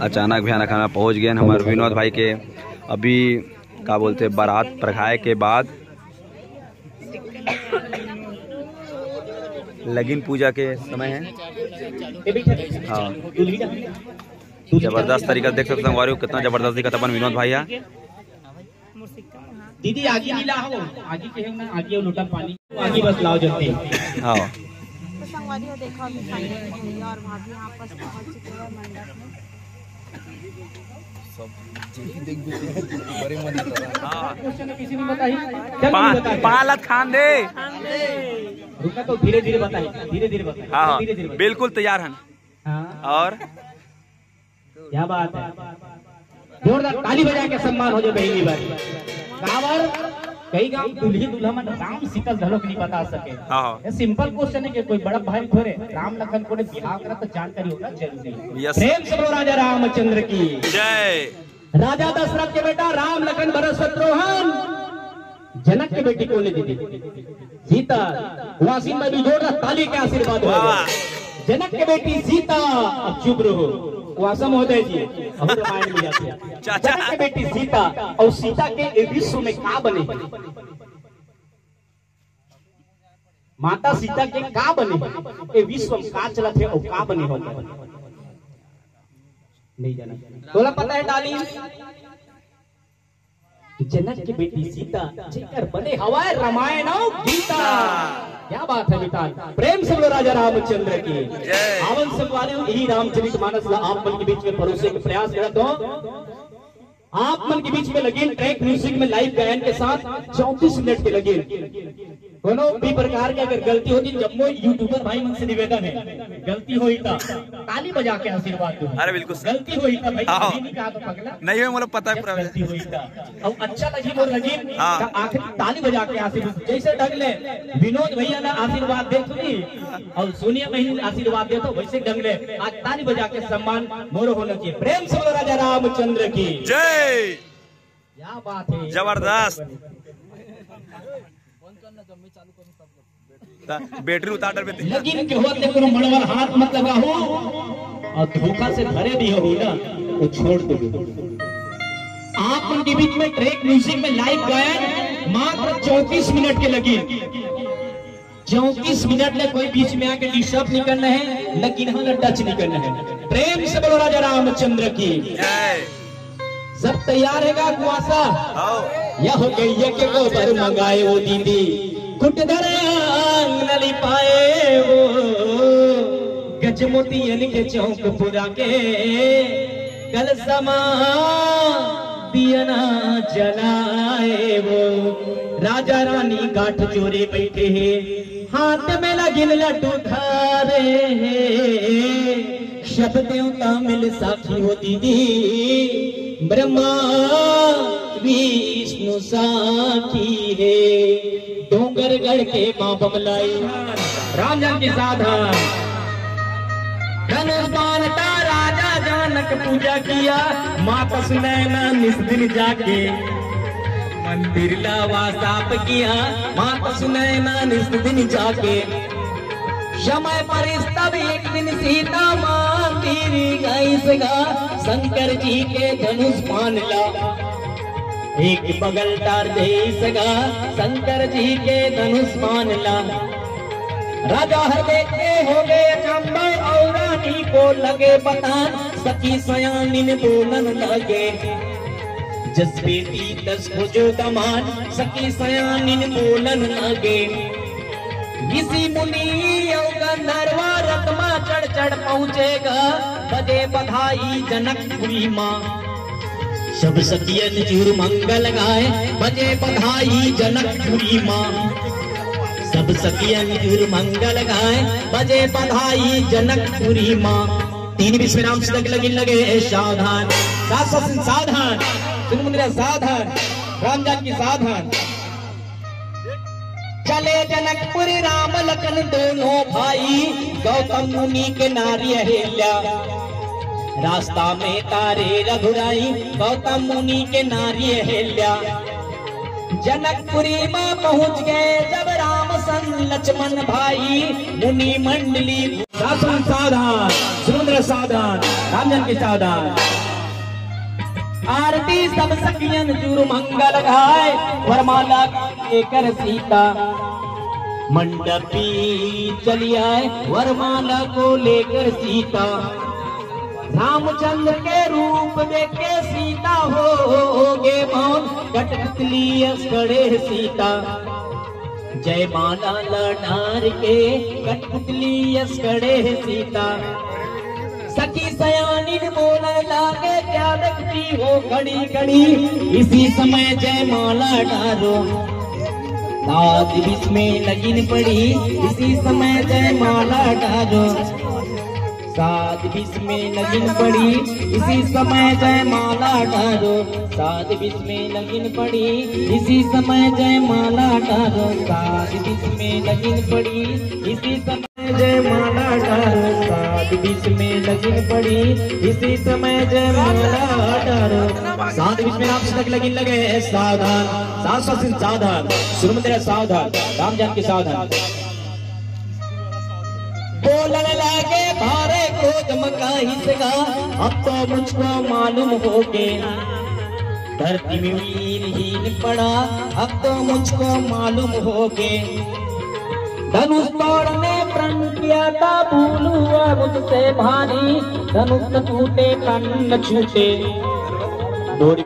अचानक भयानक हम पहुँच गए हमारे विनोद भाई के अभी क्या बोलते बारात प्रखाए के बाद लगन पूजा के समय है। हाँ जबरदस्त तरीका देख सकते हैं कितना जबरदस्त दिखा अपन विनोद भाई है। दीदी आगे ही लाओ, आगे के ना आगे लोटा पानी आगे बस लाओ जल्दी। हाँ तो संगवारी हो देखा अभी फाइनल भैया और भाभी यहाँ पर पहुंच चुके हैं मंडप में। किसी ने बताई पालत खान दे रुका तो धीरे धीरे बताइए, धीरे धीरे बताइए। हाँ बिल्कुल तैयार हैं। और क्या बात है, जोरदार ताली बजा के सम्मान हो जाए पहली बार। कावर कई गांव दूल्हे दुल्हा में राम सीता झलक नहीं बता सके। ये सिंपल क्वेश्चन है कि कोई बड़ा भाई थोड़े राम लखन को बिहार करा तो जानकारी होना जरूरी है। प्रेम से बोलो राजा रामचंद्र की जय। राजा दशरथ के बेटा राम लखन भरत शत्रुघ्न जनक के बेटी को ले दी सीता। वासिन में भी जोरदार ताली के आशीर्वाद हो। जनक के बेटी सीता। अब चुप रहो वासम महोदय जी, रामायण में जाते हैं। जनक की बेटी सीता और सीता के विश्व में का बने, माता सीता के का बने ये विश्व में का चला थे और का बने होगा नहीं जाना। तोला पता है डाली जनक की बेटी सीता जेकर बने हवाए रामायण और गीता। क्या बात है मितान, प्रेम से बोलो राजा रामचंद्र की आवन संवारी यही रामचरितमानस आप मन के बीच में परोसे के प्रयास करत हो। आप मन के बीच में लगे ट्रैक म्यूजिक में लाइव गायन के साथ 34 मिनट के लगे। कोनो भी प्रकार की अगर गलती होती जब वो यूट्यूबर भाई मन से निवेदन है गलती हुई था ताली बजा के आशीर्वाद दो। अरे बिल्कुल गलती हुई था भाई, नहीं कहा तो पगला नहीं है मुझे पता है गलती हुई था और अच्छा लगी मोर लगी आखिर ताली बजा के आशीर्वाद जैसे ढंग ले विनोद भैया ने आशीर्वाद दे सुनी और सोनिया बहन आशीर्वाद दे तो वैसे ढंग ले आज ताली बजा के सम्मान मोर होना चाहिए। प्रेम से बोलो राजा रामचंद्र की जय। क्या बात है, जबरदस्त। बैटरी उतार लेकिन के होते कोनो मड़वर हाथ मत लगाओ और धोखा से भरे भी हो ना तो छोड़ दो। आप उनके बीच में ट्रैक म्यूजिक में लाइव गायन मात्र 34 मिनट के लगे। 34 मिनट में कोई बीच में आके डिस्टर्ब नहीं करना है, लेकिन हमें टच नहीं करना है। प्रेम से बोलो राजा रामचंद्र की सब तैयार है का कुआसा यह हो गई है कि गोबर मंगाए वो दीदी कुट नली पाए वो गजमोतियन के चौक पुरा के कल समा दियना जलाए वो। राजा रानी गाठ जोरे बैठे हैं हाथ में लगिन लड्डू खारे शब्द देवता मिल साखी हो दीदी ब्रह्मा विष्णु साखी है। डोंगरगढ़ के माँ बमलाई राम जान की साधन धनुष बाणता राजा जानक पूजा किया। माता सुनैना निस दिन जाके मंदिर लावा साप किया। माता सुनैना निस दिन जाके समय पर तब एक दिन सीता मंदिर गई सगा शंकर जी के धनुष मान ला एक बगल टार दे सगा शंकर जी के धनुष मान ला। राजा हर देखते हो गए चंबा और रानी को लगे पता सखी सयानिन बोलन लगे जस बेटी दस भुजो कमान सखी सयानिन बोलन लगे। किसी मुनि गंधर्वा रत्मा चढ़ चढ़ पहुँचेगा बदे बधाई जनकपुरी माँ। सब सखियन चूर मंगल गाए बजे बधाई जनकपुरी माँ। सब सखियन चूर मंगल गाए बजे बधाई जनकपुरी माँ। 3 विश्वनाम सिदक लगे सावधान सावधान सुन मुनिया सावधान राम जान की सावधान। चले जनकपुरी राम लखन दोनों भाई गौतम मुनि के नारी अहिल्या। रास्ता में तारे रघुराई गौतम मुनि के नारी अहिल्या। जनकपुरी में पहुंच गए जब राम सन लक्ष्मण भाई मुनि मंडली शासन सावधान, सुरेंद्र सावधान, रामजन की सावधान। आरती सब सखियन चूर मंगल गाय, वरमाला लेकर सीता मंडपी चली आए, वरमाला को लेकर सीता। रामचंद्र के रूप देख के सीता होगे मौन, कठपुतली खड़े सीता। जय माला लडार के कठपुतली खड़े सीता। सखी सयानी बोलने लागे, क्या लगती हो घड़ी घड़ी, इसी समय जय माला डारो। सात बीच में लगन पड़ी, इसी समय जय माला डारो। सात बीच में लगन पड़ी, इसी समय जय माला डारो। सात बीच में लगन पड़ी, इसी समय जय माला डारो। सात बीच में लगन पड़ी, इसी समय जय माला डारो। सात बीच में लगन पड़ी, इसी समय जय माला डारो। सात बीच में राम तक लगन लगे, सावधान, शासन सावधान, सुरेंद्र सावधान, रामजन की सावधान। बोलने लगे भारे को चमका हिसका, अब तो मुझको मालूम हो के धरती में वीरहीन पड़ा, अब तो मुझको मालूम हो के। धनुष तोड़ने प्रण किया था, भूल हुआ मुझसे भारी, धनुष न टूटे तन न छूटे।